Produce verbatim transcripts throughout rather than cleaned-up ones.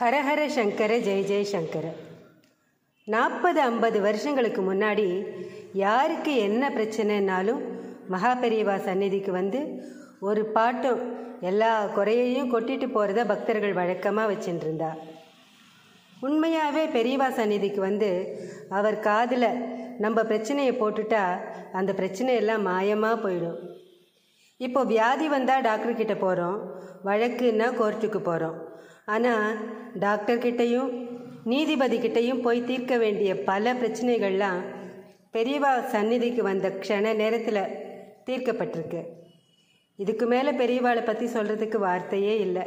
ஹரஹர சங்கர ஜெய் ஜெய் சங்கர. நாற்பது ஐம்பது வருஷங்களுக்கு முன்னாடி யாருக்கு என்ன பிரச்சனைனாலும் மகாபெரிவா சந்நிதிக்கு வந்து ஒரு பாட்டும் எல்லா குறையையும் கொட்டிட்டு போகிறத பக்தர்கள் வழக்கமாக வச்சுட்டு இருந்தா. உண்மையாகவே பெரியவா சந்நிதிக்கு வந்து அவர் காதில் நம்ம பிரச்சனையை போட்டுட்டா அந்த பிரச்சனையெல்லாம் மாயமாக போயிடும். இப்போ வியாதி வந்தால் டாக்டர்கிட்ட போகிறோம், வழக்குன்னா கோர்ட்டுக்கு போகிறோம். ஆனால் டாக்டர்கிட்டையும் நீதிபதிக்கிட்டையும் போய் தீர்க்க வேண்டிய பல பிரச்சனைகள்லாம் பெரியவா சந்நிதிக்கு வந்த க்ஷண நேரத்தில் தீர்க்கப்பட்டிருக்கு. இதுக்கு மேலே பெரியவாளை பற்றி சொல்கிறதுக்கு வார்த்தையே இல்லை.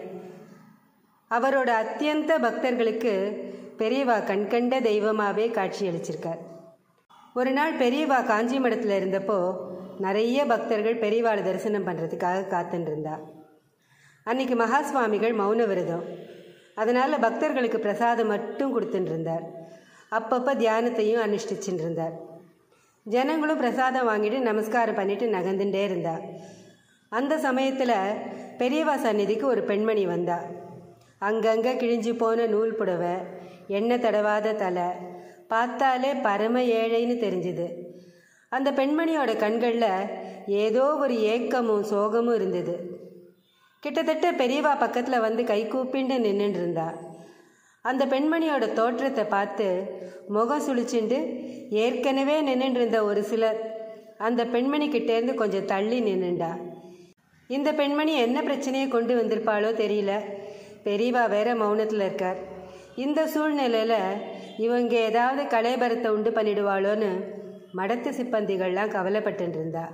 அவரோட அத்தியந்த பக்தர்களுக்கு பெரியவா கண்கண்ட தெய்வமாகவே காட்சியளிச்சிருக்கார். ஒரு நாள் பெரியவா காஞ்சி மடத்தில் இருந்தப்போ நிறைய பக்தர்கள் பெரியவாளை தரிசனம் பண்ணுறதுக்காக காத்துட்டு இருந்தா. அன்றைக்கி மகா சுவாமிகள் மௌன விரதம், அதனால் பக்தர்களுக்கு பிரசாதம் மட்டும் கொடுத்துட்டு இருந்தார். அப்பப்போ தியானத்தையும் அனுஷ்டிச்சுட்டு இருந்தார். ஜனங்களும் பிரசாதம் வாங்கிட்டு நமஸ்காரம் பண்ணிட்டு நகர்ந்துட்டே இருந்தா. அந்த சமயத்தில் பெரியவா சந்நிதிக்கு ஒரு பெண்மணி வந்தா. அங்கங்கே கிழிஞ்சு போன நூல் புடவை, எண்ணெய் தடவாத தலை, பார்த்தாலே பரம ஏழைன்னு தெரிஞ்சுது. அந்த பெண்மணியோட கண்களில் ஏதோ ஒரு ஏக்கமும் சோகமும் இருந்தது. கிட்டத்தட்ட பெரியவா பக்கத்தில் வந்து கை கூப்பிண்டு நின்றுட்டு இருந்தா. அந்த பெண்மணியோட தோற்றத்தை பார்த்து முகம் சுழிச்சுண்டு ஏற்கனவே நின்றுட்டு இருந்த ஒரு சிலர் அந்த பெண்மணிக்கிட்டேருந்து கொஞ்சம் தள்ளி நின்றுண்டா. இந்த பெண்மணி என்ன பிரச்சனையை கொண்டு வந்திருப்பாளோ தெரியல. பெரியவா வேற மௌனத்தில் இருக்கார். இந்த சூழ்நிலையில் இவங்க ஏதாவது கலைபரத்தை உண்டு பண்ணிடுவாளோன்னு மடத்து சிப்பந்திகள்லாம் கவலைப்பட்டு இருந்தா.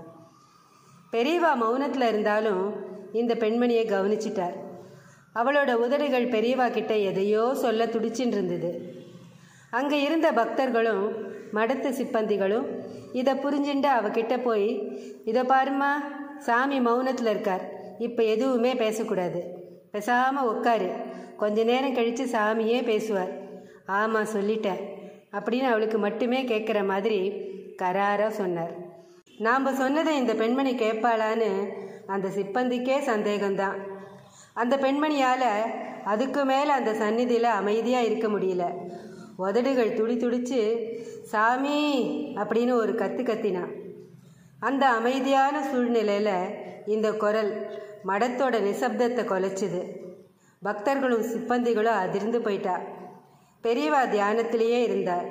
பெரியவா மௌனத்தில் இருந்தாலும் இந்த பெண்மணியை கவனிச்சிட்டார். அவளோட உதடுகள் பெரியவா கிட்ட எதையோ சொல்ல துடிச்சின்னு இருந்தது. அங்கே இருந்த பக்தர்களும் மடத்து சிப்பந்திகளும் இதை புரிஞ்சுண்டு அவகிட்ட போய், இதை பாருமா, சாமி மௌனத்தில் இருக்கார், இப்போ எதுவுமே பேசக்கூடாது, பேசாமல் உட்காரு, கொஞ்ச நேரம் கழித்து சாமியே பேசுவார். ஆமாம் சொல்லிட்டேன் அப்படின்னு அவளுக்கு மட்டுமே கேட்குற மாதிரி கராராக சொன்னார். நாம் சொன்னதை இந்த பெண்மணி கேட்பாளான்னு அந்த சிப்பந்திக்கே சந்தேகம்தான். அந்த பெண்மணியால் அதுக்கு மேலே அந்த சந்நிதியில் அமைதியாக இருக்க முடியல. உதடுகள் துடி துடிச்சு சாமி அப்படின்னு ஒரு கத்து கத்தினான். அந்த அமைதியான சூழ்நிலையில் இந்த குரல் மடத்தோட நிசப்தத்தை கொலைச்சிது. பக்தர்களும் சிப்பந்திகளும் அதிர்ந்து போயிட்டா. பெரியவா தியானத்திலேயே இருந்தார்.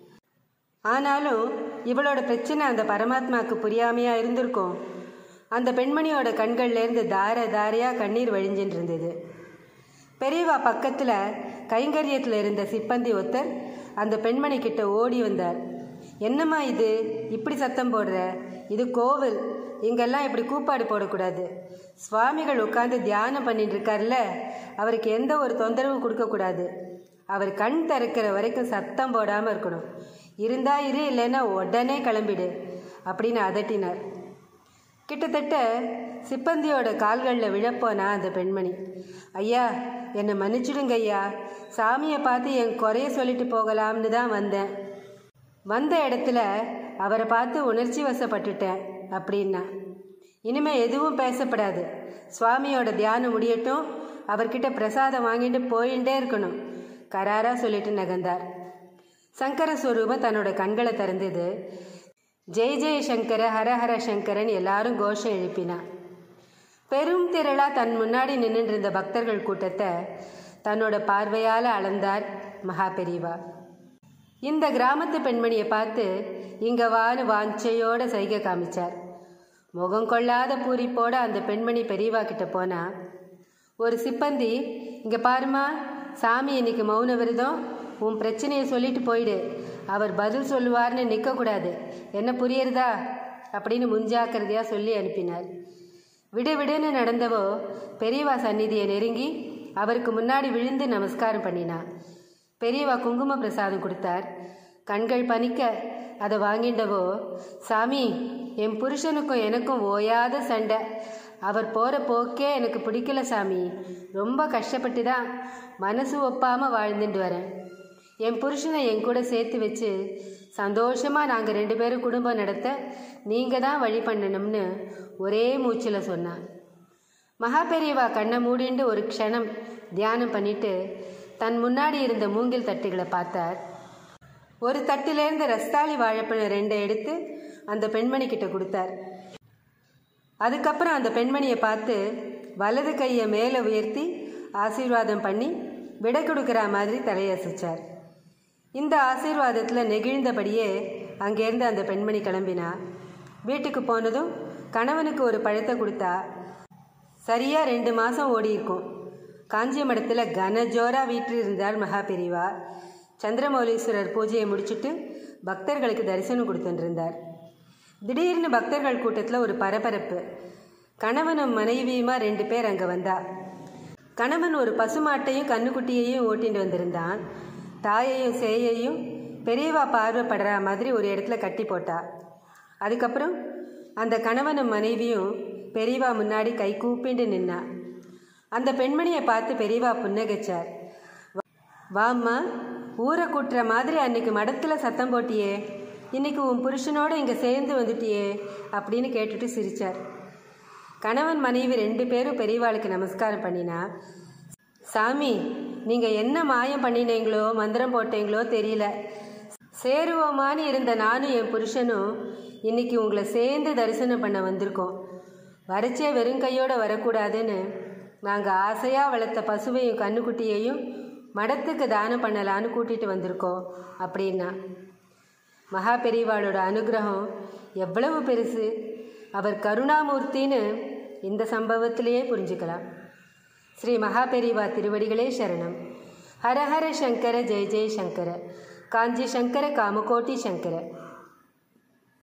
ஆனாலும் இவளோட பிரச்சனை அந்த பரமாத்மாவுக்கு புரியாமையாக இருந்திருக்கும். அந்த பெண்மணியோட கண்கள்லேருந்து தார தாரையாக கண்ணீர் வழிஞ்சின்னு இருந்தது. பெரியவா பக்கத்தில் கைங்கரியத்தில் இருந்த சிப்பந்தி ஒருத்தர் அந்த பெண்மணி கிட்ட ஓடி வந்தார். என்னம்மா இது, இப்படி சத்தம் போடுற? இது கோவில், இங்கெல்லாம் இப்படி கூப்பாடு போடக்கூடாது. சுவாமிகள் உட்காந்து தியானம் பண்ணிட்டு இருக்கார்ல, அவருக்கு எந்த ஒரு தொந்தரவும் கொடுக்கக்கூடாது. அவர் கண் திறக்கிற வரைக்கும் சத்தம் போடாமல் இருக்கணும். இருந்தா இரு, இல்லைன்னா உடனே கிளம்பிடு அப்படின்னு அதட்டினார். கிட்டத்தட்ட சிப்பந்தியோட கால்களில் விழப்போனா அந்த பெண்மணி, ஐயா என்னை மன்னிச்சுடுங்க ஐயா, சாமியை பார்த்து என் குறைய சொல்லிட்டு போகலாம்னு தான் வந்தேன். வந்த இடத்துல அவரை பார்த்து உணர்ச்சி வசப்பட்டுட்டேன் அப்படின்னா. இனிமேல் எதுவும் பேசப்படாது, சுவாமியோட தியானம் முடியட்டும், அவர்கிட்ட பிரசாதம் வாங்கிட்டு போயிட்டே இருக்கணும் கராராக சொல்லிட்டு நகர்ந்தார். சங்கர ஸ்வரூபம் தன்னோட கண்களை திறந்தது. ஜெய் ஜெய் சங்கர, ஹரஹர சங்கரன் எல்லாரும் கோஷம் எழுப்பினா. பெரும் திரளா தன் முன்னாடி நின்றுட்டு இருந்த பக்தர்கள் கூட்டத்தை தன்னோட பார்வையால் அளந்தார் மகா பெரியவா. இந்த கிராமத்து பெண்மணியை பார்த்து இங்கே வான்னு வாஞ்சையோட சைகை காமிச்சார். முகம் கொள்ளாத பூரிப்போட அந்த பெண்மணி பெரியவா கிட்ட போனா. ஒரு சிப்பந்தி, இங்கே பாருமா, சாமி இன்னைக்கு மௌன விரதம், உன் பிரச்சனையை சொல்லிட்டு போயிடு, அவர் பதில் சொல்லுவார்னு நிற்கக்கூடாது, என்ன புரியுறதா அப்படின்னு முன்ஜாக்கிரதையாக சொல்லி அனுப்பினார். விடு விடுன்னு நடந்தவோ பெரியவா சந்நிதியை நெருங்கி அவருக்கு முன்னாடி விழுந்து நமஸ்காரம் பண்ணினா. பெரியவா குங்கும பிரசாதம் கொடுத்தார். கண்கள் பனிக்க அதை வாங்கிண்டவோ, சாமி என் புருஷனுக்கும் எனக்கும் ஓயாத சண்டை, அவர் போகிற போக்கே எனக்கு பிடிக்கல சாமி, ரொம்ப கஷ்டப்பட்டு தான் மனசு ஒப்பாமல் வாழ்ந்துட்டு வரேன். என் புருஷனை என் கூட சேர்த்து வச்சு சந்தோஷமாக நாங்கள் ரெண்டு பேரும் குடும்பம் நடத்த நீங்கள் தான் வழி பண்ணணும்னு ஒரே மூச்சில் சொன்னான். மகா பெரியவா கண்ணை மூடிண்டு ஒரு க்ஷணம் தியானம் பண்ணிட்டு தன் முன்னாடி இருந்த மூங்கில் தட்டுகளை பார்த்தார். ஒரு தட்டிலேருந்து ரஸ்தாளி வாழைப்பழம் ரெண்டை எடுத்து அந்த பெண்மணி கிட்ட கொடுத்தார். அதுக்கப்புறம் அந்த பெண்மணியை பார்த்து வலது கையை மேலே உயர்த்தி ஆசீர்வாதம் பண்ணி விடை கொடுக்குற மாதிரி தலையசைச்சார். இந்த ஆசீர்வாதத்தில் நெகிழ்ந்தபடியே அங்கேருந்து அந்த பெண்மணி கிளம்பினா. வீட்டுக்கு போனதும் கணவனுக்கு ஒரு பழத்தை கொடுத்தா. சரியாக ரெண்டு மாதம் ஓடி இருக்கும். காஞ்சி மடத்தில் கன ஜோரா வீட்டில் இருந்தார் மகா பெரிவா. சந்திரமௌலீஸ்வரர் பூஜையை முடிச்சுட்டு பக்தர்களுக்கு தரிசனம் கொடுத்துருந்தார். திடீர்னு பக்தர்கள் கூட்டத்தில் ஒரு பரபரப்பு. கணவனும் மனைவியுமா ரெண்டு பேர் அங்கே வந்தா. கணவன் ஒரு பசுமாட்டையும் கண்ணுக்குட்டியையும் ஓட்டிட்டு வந்திருந்தான். தாயையும் சேயையும் பெரியவா பார்வைப்படுற மாதிரி ஒரு இடத்துல கட்டி போட்டா. அதுக்கப்புறம் அந்த கணவனும் மனைவியும் பெரியவா முன்னாடி கை கூப்பிண்டு நின்னா. அந்த பெண்மணியை பார்த்து பெரியவா புன்னகைச்சார். வாம்மா, ஊரை கூட்டுற மாதிரி அன்னைக்கு மடத்தில் சத்தம் போட்டியே, இன்னைக்கு உன் புருஷனோடு இங்கே சேர்ந்து வந்துட்டியே அப்படின்னு கேட்டுட்டு சிரித்தார். கணவன் மனைவி ரெண்டு பேரும் பெரியவாளுக்கு நமஸ்காரம் பண்ணினா. சாமி, நீங்கள் என்ன மாயம் பண்ணினீங்களோ மந்திரம் போட்டீங்களோ தெரியல, சேருவோமான்னு இருந்த நானும் என் புருஷனும் இன்னைக்கு உங்களை சேர்ந்து தரிசனம் பண்ண வந்திருக்கோம். வரைச்சே வெறும் கையோடு வரக்கூடாதுன்னு நாங்கள் ஆசையாக வளர்த்த பசுவையும் கண்ணுக்குட்டியையும் மடத்துக்கு தானம் பண்ணலான்னு கூட்டிகிட்டு வந்திருக்கோம் அப்படின்னா. மகா பெரியவாளோட அனுகிரகம் எவ்வளவு பெருசு, அவர் கருணாமூர்த்தின்னு இந்த சம்பவத்திலேயே புரிஞ்சுக்கலாம். ஸ்ரீ மகா பெரியவா திருவடிகளே சரணம். ஹரஹர சங்கர ஜெய ஜெய சங்கர. காஞ்சி சங்கர காமகோட்டி சங்கர.